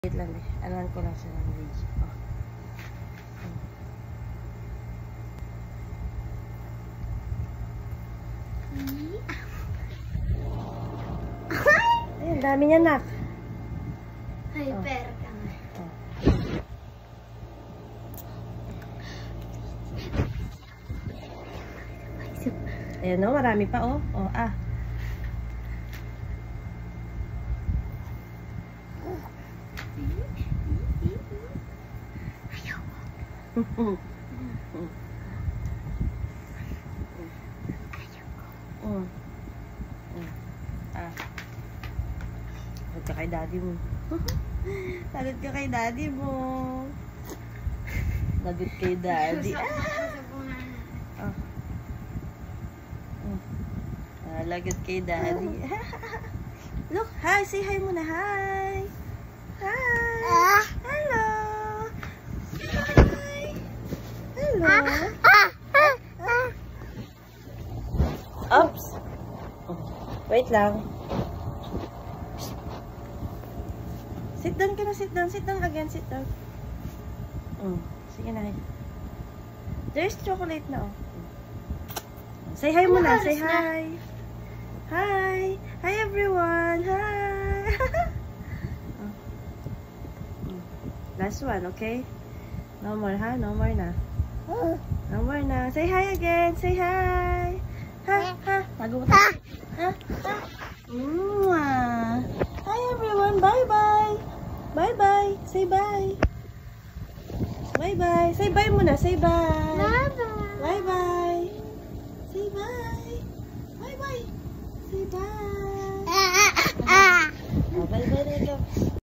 Wait lang eh. Alam ko lang siya ng video. Oh. Ayun, dami niya nak. Hyper ka nga. Oh. Ayan no, marami pa oh. Oh, ah. Lagot ka kay daddy mo. Lagot ka kay daddy mo. Lagot kay daddy. Lagot kay daddy. Look, hi, say hi muna, hi. Hi. Hello. Hi. Hello. Oops. Wait lang. Sit down ka na, sit down. Sit down again, sit down. Sige na. There's chocolate na, oh. Say hi muna, say hi. Hi. Hi, everyone. Hi. Last one, okay? No more, ha? No more na. No more na. Say hi again. Say hi. Ha, ha. Magutot. Ha, ha. Hi, everyone. Bye-bye. Bye-bye. Say bye. Bye-bye. Say bye muna. Say bye. Bye-bye. Bye-bye. Say bye. Bye-bye. Say bye. Bye-bye na ikaw.